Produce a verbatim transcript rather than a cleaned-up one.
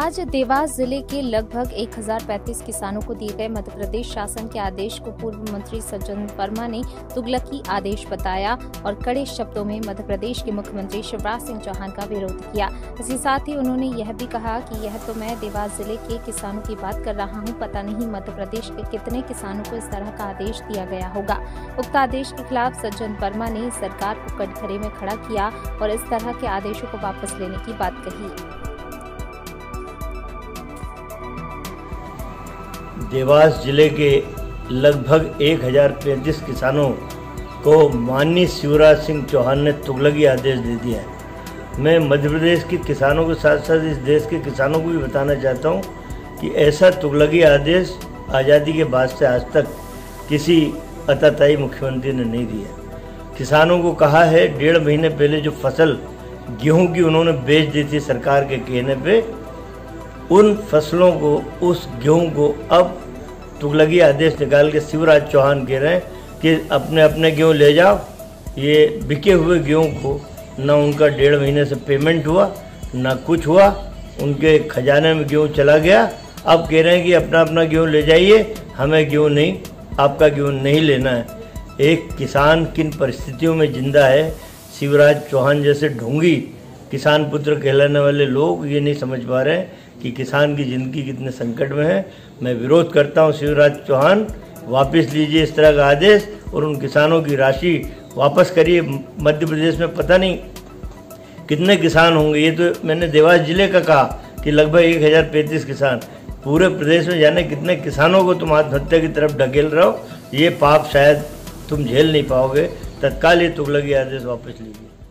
आज देवास जिले के लगभग एक हज़ार पैंतीस किसानों को दिए गए मध्य प्रदेश शासन के आदेश को पूर्व मंत्री सज्जन वर्मा ने तुगलकी आदेश बताया और कड़े शब्दों में मध्य प्रदेश के मुख्यमंत्री शिवराज सिंह चौहान का विरोध किया। इसी साथ ही उन्होंने यह भी कहा कि यह तो मैं देवास जिले के किसानों की बात कर रहा हूं, पता नहीं मध्य प्रदेश के कितने किसानों को इस तरह का आदेश दिया गया होगा। उक्त आदेश के खिलाफ सज्जन वर्मा ने सरकार को कटघरे में खड़ा किया और इस तरह के आदेशों को वापस लेने की बात कही। देवास जिले के लगभग एक हज़ार पैंतीस किसानों को माननीय शिवराज सिंह चौहान ने तुगलकी आदेश दे दिया है। मैं मध्य प्रदेश के किसानों के साथ साथ इस देश के किसानों को भी बताना चाहता हूं कि ऐसा तुगलकी आदेश आज़ादी के बाद से आज तक किसी अताताई मुख्यमंत्री ने नहीं दिया। किसानों को कहा है, डेढ़ महीने पहले जो फसल गेहूं की उन्होंने बेच दी थी सरकार के कहने पे, उन फसलों को, उस गेहूं को अब तुगलकी आदेश निकाल के शिवराज चौहान कह रहे हैं कि अपने अपने गेहूं ले जाओ। ये बिके हुए गेहूं को न उनका डेढ़ महीने से पेमेंट हुआ, न कुछ हुआ, उनके खजाने में गेहूं चला गया। अब कह रहे हैं कि अपना अपना गेहूं ले जाइए, हमें गेहूं नहीं, आपका गेहूं नहीं लेना है। एक किसान किन परिस्थितियों में जिंदा है, शिवराज चौहान जैसे ढोंगी किसान पुत्र कहलाने वाले लोग ये नहीं समझ पा रहे हैं कि किसान की ज़िंदगी कितने संकट में है। मैं विरोध करता हूं, शिवराज चौहान वापस लीजिए इस तरह का आदेश और उन किसानों की राशि वापस करिए। मध्य प्रदेश में पता नहीं कितने किसान होंगे, ये तो मैंने देवास जिले का कहा कि लगभग एक हज़ार पैंतीस किसान, पूरे प्रदेश में जाने कितने किसानों को तुम आत्महत्या की तरफ ढकेल रहे हो। ये पाप शायद तुम झेल नहीं पाओगे। तत्काल ये तुगलकी आदेश वापस लीजिए।